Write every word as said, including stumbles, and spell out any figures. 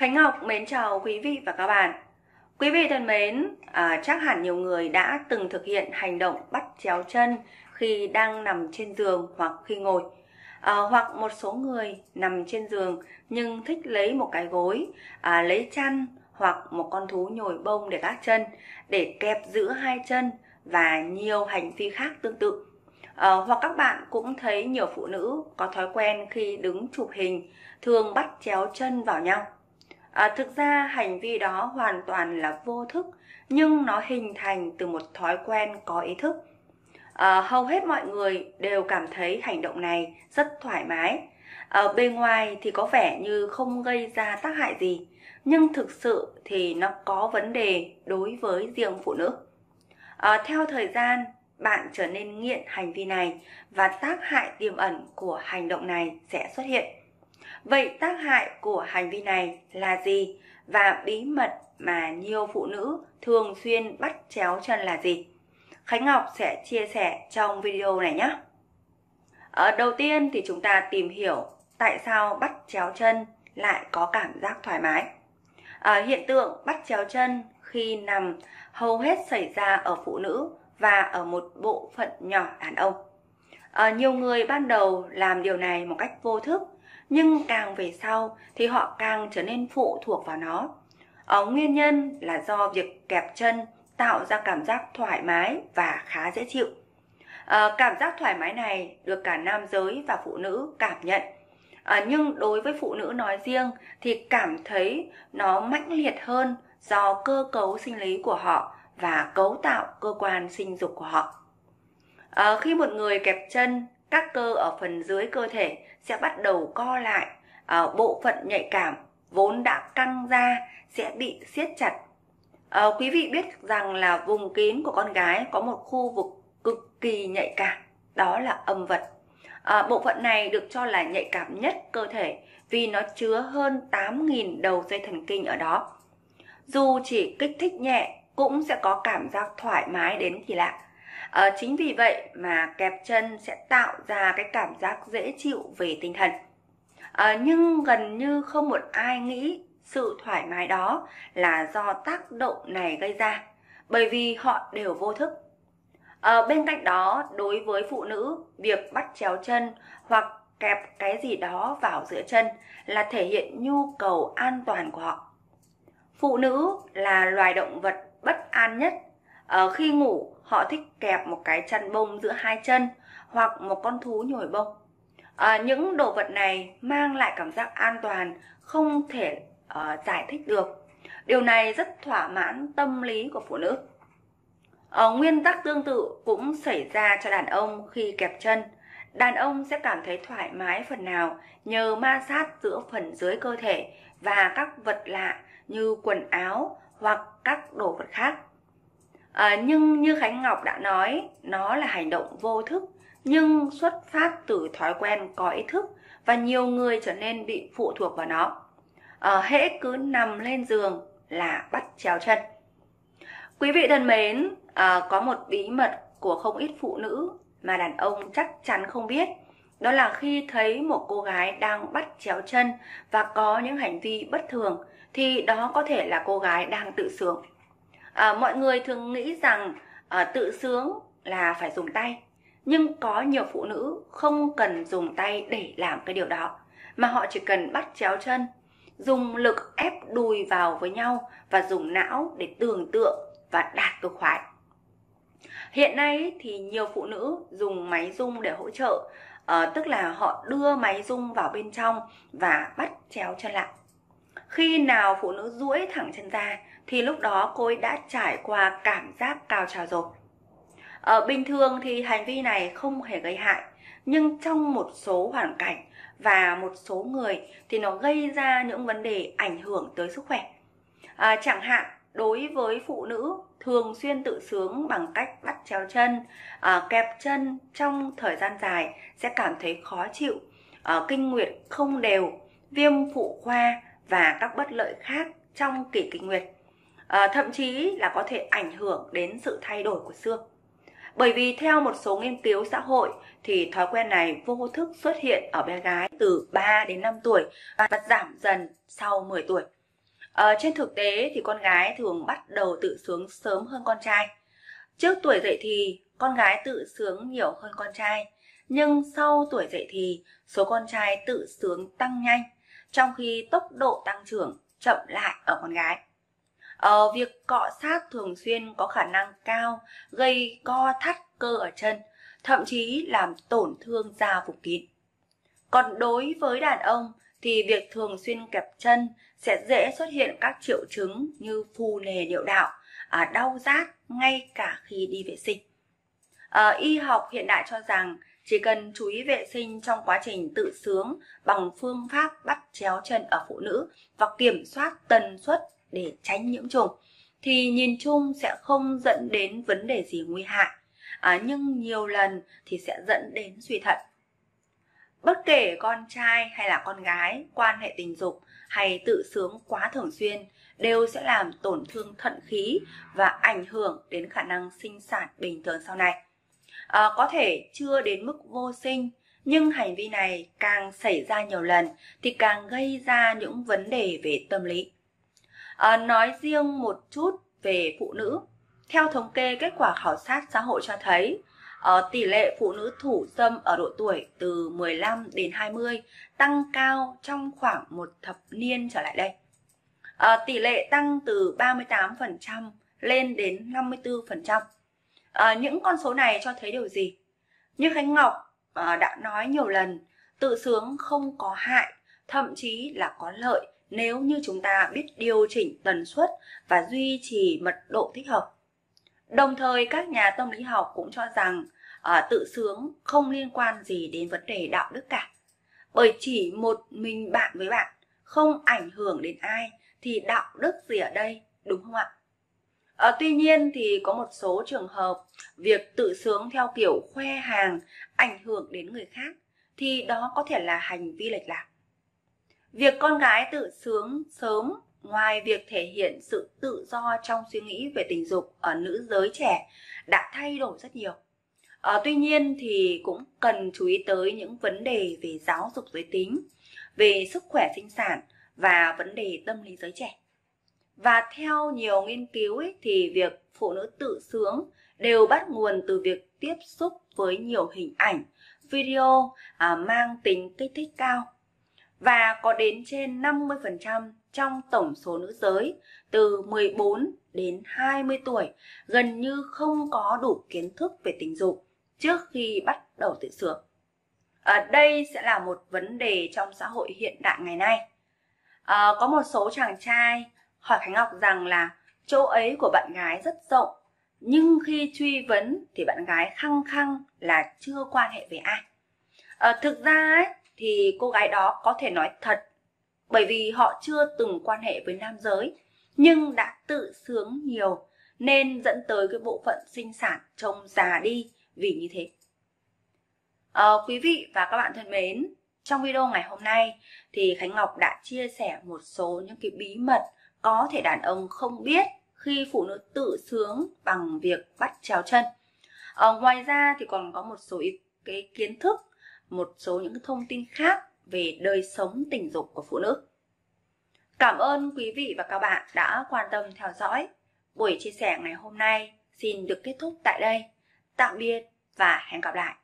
Khánh Ngọc mến chào quý vị và các bạn. Quý vị thân mến, à, chắc hẳn nhiều người đã từng thực hiện hành động bắt chéo chân khi đang nằm trên giường hoặc khi ngồi. À, hoặc một số người nằm trên giường nhưng thích lấy một cái gối, à, lấy chăn hoặc một con thú nhồi bông để gác chân, để kẹp giữa hai chân và nhiều hành vi khác tương tự. À, hoặc các bạn cũng thấy nhiều phụ nữ có thói quen khi đứng chụp hình thường bắt chéo chân vào nhau. À, thực ra hành vi đó hoàn toàn là vô thức, nhưng nó hình thành từ một thói quen có ý thức. À, hầu hết mọi người đều cảm thấy hành động này rất thoải mái. À, bề ngoài thì có vẻ như không gây ra tác hại gì, nhưng thực sự thì nó có vấn đề đối với riêng phụ nữ. À, theo thời gian, bạn trở nên nghiện hành vi này và tác hại tiềm ẩn của hành động này sẽ xuất hiện. Vậy tác hại của hành vi này là gì? Và bí mật mà nhiều phụ nữ thường xuyên bắt chéo chân là gì? Khánh Ngọc sẽ chia sẻ trong video này nhé. Ở đầu tiên thì chúng ta tìm hiểu tại sao bắt chéo chân lại có cảm giác thoải mái. À, hiện tượng bắt chéo chân khi nằm hầu hết xảy ra ở phụ nữ và ở một bộ phận nhỏ đàn ông. À, nhiều người ban đầu làm điều này một cách vô thức, nhưng càng về sau thì họ càng trở nên phụ thuộc vào nó. Ở nguyên nhân là do việc kẹp chân tạo ra cảm giác thoải mái và khá dễ chịu. À, cảm giác thoải mái này được cả nam giới và phụ nữ cảm nhận. À, nhưng đối với phụ nữ nói riêng thì cảm thấy nó mãnh liệt hơn do cơ cấu sinh lý của họ và cấu tạo cơ quan sinh dục của họ. À, khi một người kẹp chân, các cơ ở phần dưới cơ thể sẽ bắt đầu co lại, à, bộ phận nhạy cảm vốn đã căng ra sẽ bị siết chặt. À, quý vị biết rằng là vùng kín của con gái có một khu vực cực kỳ nhạy cảm, đó là âm vật. À, bộ phận này được cho là nhạy cảm nhất cơ thể vì nó chứa hơn tám nghìn đầu dây thần kinh ở đó. Dù chỉ kích thích nhẹ cũng sẽ có cảm giác thoải mái đến kỳ lạ. À, chính vì vậy mà kẹp chân sẽ tạo ra cái cảm giác dễ chịu về tinh thần. À, nhưng gần như không một ai nghĩ sự thoải mái đó là do tác động này gây ra, bởi vì họ đều vô thức. À, bên cạnh đó, đối với phụ nữ, việc bắt chéo chân hoặc kẹp cái gì đó vào giữa chân là thể hiện nhu cầu an toàn của họ. Phụ nữ là loài động vật bất an nhất. À, khi ngủ, họ thích kẹp một cái chăn bông giữa hai chân hoặc một con thú nhồi bông. À, những đồ vật này mang lại cảm giác an toàn không thể uh, giải thích được. Điều này rất thỏa mãn tâm lý của phụ nữ. À, nguyên tắc tương tự cũng xảy ra cho đàn ông khi kẹp chân. Đàn ông sẽ cảm thấy thoải mái phần nào nhờ ma sát giữa phần dưới cơ thể và các vật lạ như quần áo hoặc các đồ vật khác. À, nhưng như Khánh Ngọc đã nói, nó là hành động vô thức nhưng xuất phát từ thói quen có ý thức và nhiều người trở nên bị phụ thuộc vào nó. À, hễ cứ nằm lên giường là bắt chéo chân. Quý vị thân mến, à, có một bí mật của không ít phụ nữ mà đàn ông chắc chắn không biết. Đó là khi thấy một cô gái đang bắt chéo chân và có những hành vi bất thường thì đó có thể là cô gái đang tự sướng. À, mọi người thường nghĩ rằng à, tự sướng là phải dùng tay. Nhưng có nhiều phụ nữ không cần dùng tay để làm cái điều đó, mà họ chỉ cần bắt chéo chân, dùng lực ép đùi vào với nhau và dùng não để tưởng tượng và đạt cực khoái. Hiện nay thì nhiều phụ nữ dùng máy rung để hỗ trợ, uh, tức là họ đưa máy rung vào bên trong và bắt chéo chân lại. Khi nào phụ nữ duỗi thẳng chân ra thì lúc đó cô ấy đã trải qua cảm giác cao trào rồi. Ở bình thường thì hành vi này không hề gây hại, nhưng trong một số hoàn cảnh và một số người thì nó gây ra những vấn đề ảnh hưởng tới sức khỏe. À, chẳng hạn đối với phụ nữ thường xuyên tự sướng bằng cách bắt chéo chân, à, kẹp chân trong thời gian dài sẽ cảm thấy khó chịu, à, kinh nguyệt không đều, viêm phụ khoa và các bất lợi khác trong kỳ kinh nguyệt. À, thậm chí là có thể ảnh hưởng đến sự thay đổi của xương. Bởi vì theo một số nghiên cứu xã hội thì thói quen này vô thức xuất hiện ở bé gái từ ba đến năm tuổi và giảm dần sau mười tuổi. À, trên thực tế thì con gái thường bắt đầu tự sướng sớm hơn con trai. Trước tuổi dậy thì, con gái tự sướng nhiều hơn con trai. Nhưng sau tuổi dậy thì, số con trai tự sướng tăng nhanh, trong khi tốc độ tăng trưởng chậm lại ở con gái. Ờ, việc cọ sát thường xuyên có khả năng cao gây co thắt cơ ở chân, thậm chí làm tổn thương da vùng kín. Còn đối với đàn ông thì việc thường xuyên kẹp chân sẽ dễ xuất hiện các triệu chứng như phù nề niệu đạo, à, đau rát ngay cả khi đi vệ sinh. À, y học hiện đại cho rằng chỉ cần chú ý vệ sinh trong quá trình tự sướng bằng phương pháp bắt chéo chân ở phụ nữ và kiểm soát tần suất để tránh nhiễm trùng thì nhìn chung sẽ không dẫn đến vấn đề gì nguy hại, à, nhưng nhiều lần thì sẽ dẫn đến suy thận. Bất kể con trai hay là con gái quan hệ tình dục hay tự sướng quá thường xuyên đều sẽ làm tổn thương thận khí và ảnh hưởng đến khả năng sinh sản bình thường sau này. À, có thể chưa đến mức vô sinh, nhưng hành vi này càng xảy ra nhiều lần thì càng gây ra những vấn đề về tâm lý. À, nói riêng một chút về phụ nữ, theo thống kê kết quả khảo sát xã hội cho thấy uh, tỷ lệ phụ nữ thủ dâm ở độ tuổi từ mười lăm đến hai mươi tăng cao trong khoảng một thập niên trở lại đây. Uh, tỷ lệ tăng từ ba mươi tám phần trăm lên đến năm mươi tư phần trăm. Uh, những con số này cho thấy điều gì? Như Khánh Ngọc uh, đã nói nhiều lần, tự sướng không có hại, thậm chí là có lợi nếu như chúng ta biết điều chỉnh tần suất và duy trì mật độ thích hợp. Đồng thời các nhà tâm lý học cũng cho rằng à, tự sướng không liên quan gì đến vấn đề đạo đức cả. Bởi chỉ một mình bạn với bạn, không ảnh hưởng đến ai thì đạo đức gì ở đây, đúng không ạ? À, tuy nhiên thì có một số trường hợp việc tự sướng theo kiểu khoe hàng ảnh hưởng đến người khác thì đó có thể là hành vi lệch lạc. Việc con gái tự sướng sớm ngoài việc thể hiện sự tự do trong suy nghĩ về tình dục ở nữ giới trẻ đã thay đổi rất nhiều. À, tuy nhiên thì cũng cần chú ý tới những vấn đề về giáo dục giới tính, về sức khỏe sinh sản và vấn đề tâm lý giới trẻ. Và theo nhiều nghiên cứu ấy, thì việc phụ nữ tự sướng đều bắt nguồn từ việc tiếp xúc với nhiều hình ảnh, video à, mang tính kích thích cao. Và có đến trên năm mươi phần trăm trong tổng số nữ giới từ mười bốn đến hai mươi tuổi gần như không có đủ kiến thức về tình dục trước khi bắt đầu tự sướng. À, đây sẽ là một vấn đề trong xã hội hiện đại ngày nay. À, có một số chàng trai hỏi Khánh Ngọc rằng là chỗ ấy của bạn gái rất rộng, nhưng khi truy vấn thì bạn gái khăng khăng là chưa quan hệ với ai. À, thực ra ấy, thì cô gái đó có thể nói thật, bởi vì họ chưa từng quan hệ với nam giới nhưng đã tự sướng nhiều nên dẫn tới cái bộ phận sinh sản trông già đi vì như thế. À, quý vị và các bạn thân mến, trong video ngày hôm nay thì Khánh Ngọc đã chia sẻ một số những cái bí mật có thể đàn ông không biết khi phụ nữ tự sướng bằng việc bắt chéo chân. À, ngoài ra thì còn có một số cái kiến thức, một số những thông tin khác về đời sống tình dục của phụ nữ. Cảm ơn quý vị và các bạn đã quan tâm theo dõi. Buổi chia sẻ ngày hôm nay xin được kết thúc tại đây. Tạm biệt và hẹn gặp lại.